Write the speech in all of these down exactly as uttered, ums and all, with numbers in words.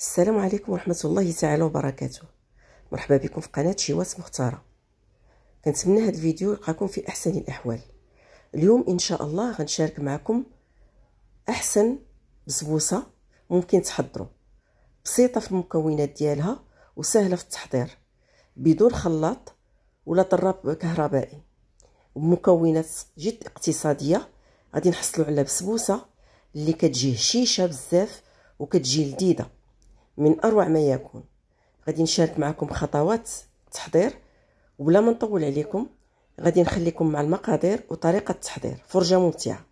السلام عليكم ورحمة الله تعالى وبركاته. مرحبا بكم في قناة شيوات مختارة. كنتمنى هذا الفيديو يلقاكم في احسن الاحوال. اليوم ان شاء الله غنشارك معكم احسن بسبوسه ممكن تحضروا، بسيطه في المكونات ديالها وسهله في التحضير، بدون خلاط ولا ضراب كهربائي، وبمكونات جد اقتصاديه. غادي نحصلوا على بسبوسه اللي كتجي هشيشه بزاف وكتجي لذيذه من اروع ما يكون. غادي نشارك معكم خطوات التحضير، وبلا ما نطول عليكم غادي نخليكم مع المقادير وطريقه التحضير. فرجه ممتعه.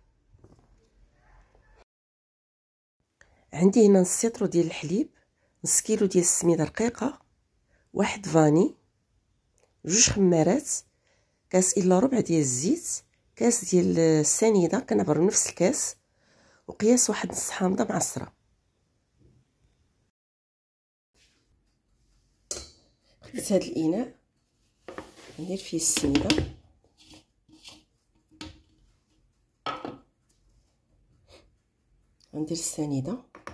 عندي هنا نص لتر ديال الحليب، نص كيلو ديال السميده رقيقه، واحد فاني، جوج خمارات، كاس الا ربع ديال الزيت، كاس ديال السنيده كنعبر نفس الكاس، وقياس واحد نص حامضه معصره. خديت هذا الاناء ندير فيه السنيده، غندير السنيده،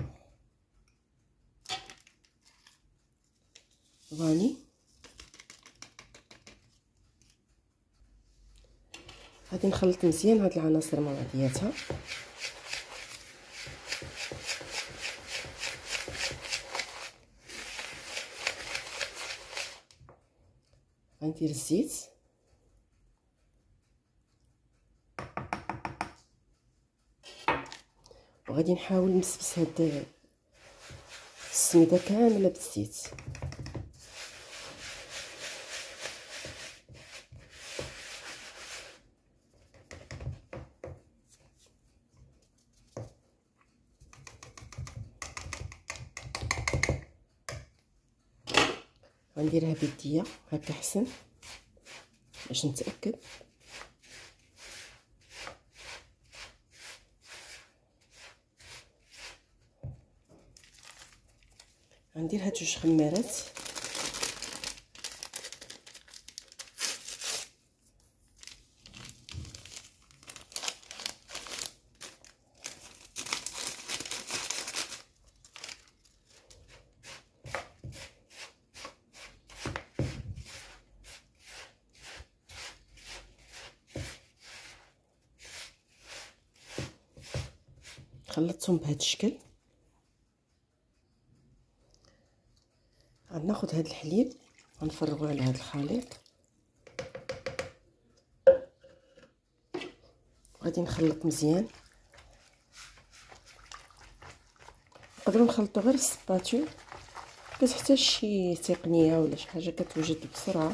فاني، غادي نخلط مزيان هاد العناصر مع بعضياتها. غندير الزيت، وغادي نحاول نبسبس هاد السميده كامله بالزيت. غنديرها بيديا هكا حسن باش نتاكد. غندير هاد جوج خمارات، خلطتهم بهذا الشكل. غناخذ هذا الحليب غنفرغوه على هذا الخليط، غادي نخلط مزيان. نقدروا نخلطوا غير السباتول، كتحتاج شي تقنيه ولا شي حاجه كتوجد بسرعه.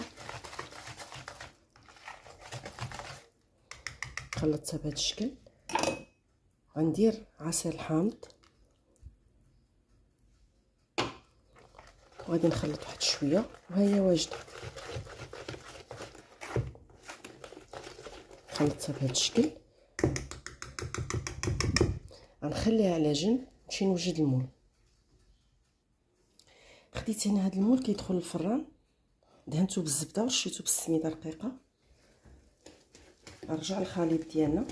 خلطتها بهذا الشكل. غندير عصير الحامض، وغادي نخلط واحد شويه وهي واجده. خلطتها بهذا الشكل، غنخليها على جنب نمشي نوجد المول. خديت هنا هذا المول كيدخل الفران، دهنته بالزبده ورشيته بالسميده رقيقه. نرجع الخليط ديالنا،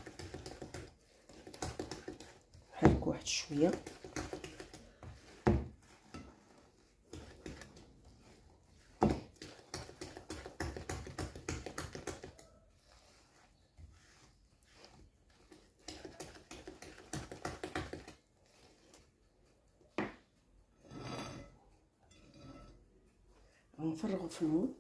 نحرك واحد شويه، غنفرغو في المول.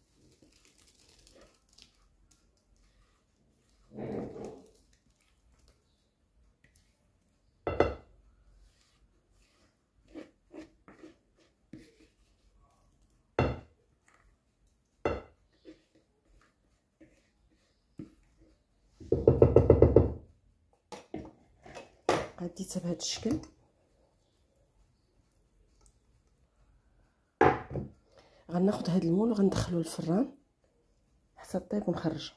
غديتها بهذا الشكل. غناخذ هذا المول وغندخلو للفران حتى طيب ونخرجها.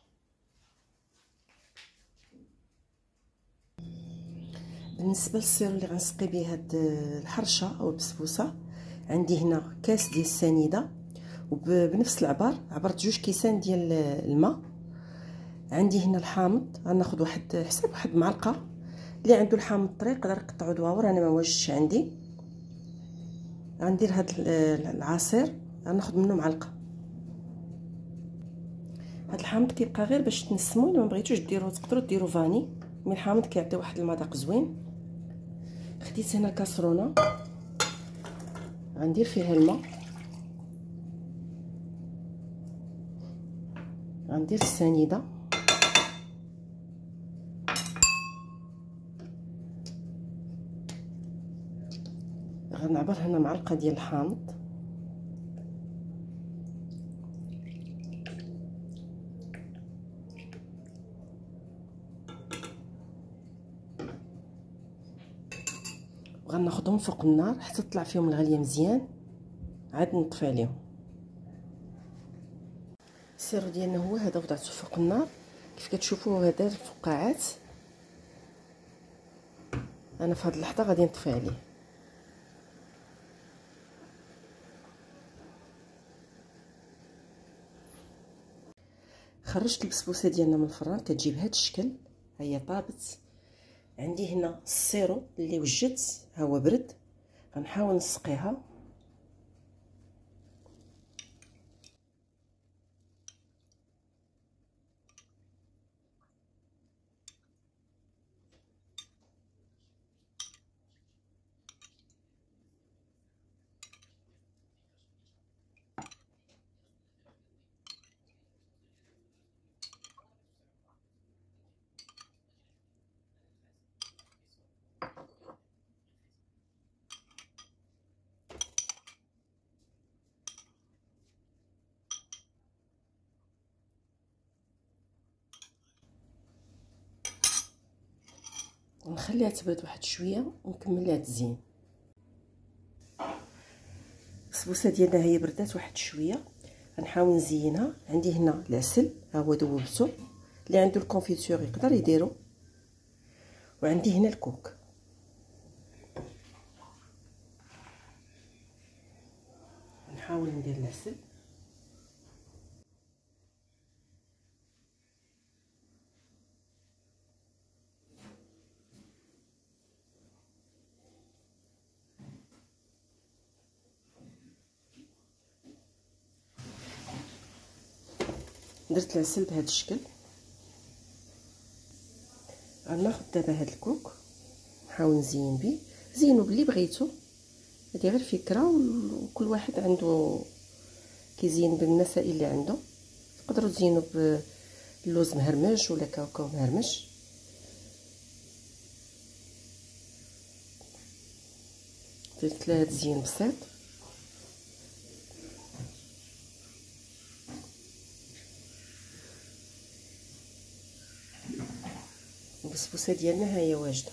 بالنسبه للسير اللي غنسقي به هاد الحرشه او البسبوسه، عندي هنا كاس ديال السنيده، وبنفس العبار عبرت جوج كيسان ديال الماء. عندي هنا الحامض، غناخذ واحد حساب واحد معلقه. اللي عنده الحامض طري يقدر يقطعو دواور، انا ما واجدش عندي. غندير هاد العصير، غناخد منه معلقه. هاد الحامض كيبقى غير باش تنسمو، الا ما بغيتوش ديروا تقدروا ديروا فاني، مي الحامض كيعطي واحد المذاق زوين. خديت هنا الكاسرونه، غندير فيها الماء، غندير السنيده، غنعبر هنا معلقه ديال الحامض، وغناخدهم فوق النار حتى تطلع فيهم الغليه مزيان، عاد نطفي عليهم. السر ديالنا هو هذا، وضعته فوق النار كيف كتشوفوا هذا الفقاعات. انا في هذه اللحظه غادي نطفي عليه. خرجت البسبوسه ديالنا من الفران، كتجي بهذا الشكل، ها هي طابت. عندي هنا السيرو اللي وجدت، ها هو برد، غنحاول نسقيها. ونخليها تبرد واحد شويه ونكمل لها التزيين. البسبوسه ديالنا هي بردات واحد شويه، غنحاول نزينها. عندي هنا العسل، ها هو ذوبته، اللي عنده الكونفيتور يقدر يديرو، وعندي هنا الكوك. نحاول ندير العسل، درت العسل بهذا الشكل. غناخد دابا هذا الكوك نحاول نزين به، زينوا باللي بغيتو، هذه غير فكره، وكل واحد عنده كيزين بالمسائل اللي عنده. تقدروا تزينوا باللوز مهرمش ولا كاوكاو مهرمش. درت لها تزيين بسيط. البسبوسه ديالنا ها هي واجده.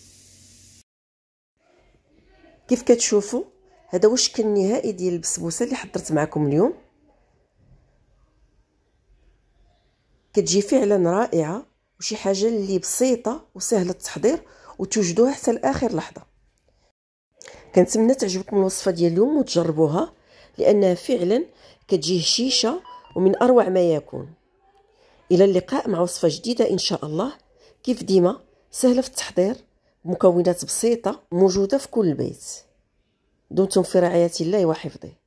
كيف كتشوفوا هذا هو الشكل النهائي ديال البسبوسه اللي حضرت معكم اليوم. كتجي فعلا رائعه، وشي حاجه اللي بسيطه وسهله التحضير وتوجدوها حتى لاخر لحظه. كنتمنى تعجبكم الوصفه ديال اليوم وتجربوها، لانها فعلا كتجي هشيشه ومن اروع ما يكون. الى اللقاء مع وصفه جديده ان شاء الله. كيف ديما سهله في التحضير، مكونات بسيطه موجوده في كل بيت. دمتم في رعايه الله وحفظه.